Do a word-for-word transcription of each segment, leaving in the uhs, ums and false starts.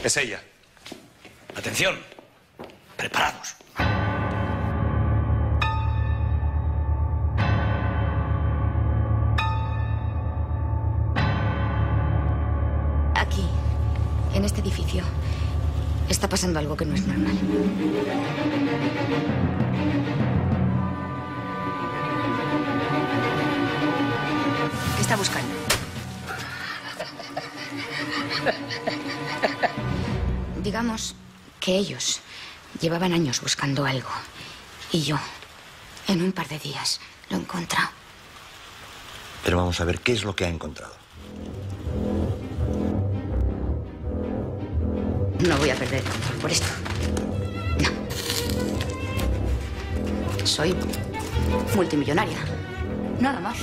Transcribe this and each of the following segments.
Es ella. Atención. Preparados. Aquí, en este edificio, está pasando algo que no es normal. ¿Qué está buscando? Digamos que ellos llevaban años buscando algo. Y yo, en un par de días, lo he encontrado. Pero vamos a ver, ¿qué es lo que ha encontrado? No voy a perder el control por esto. No. Soy multimillonaria. Nada más.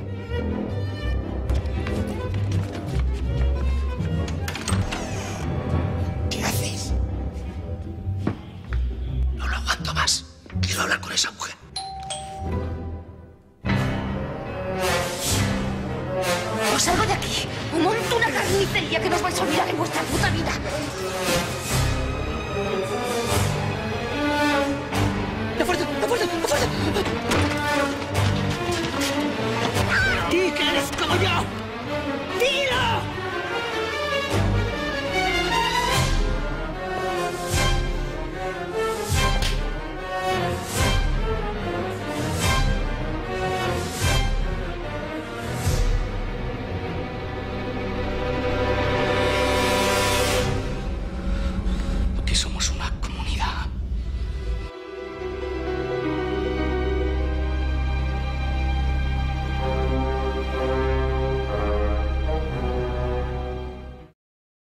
¿Qué haces? No lo aguanto más. Quiero hablar con esa mujer.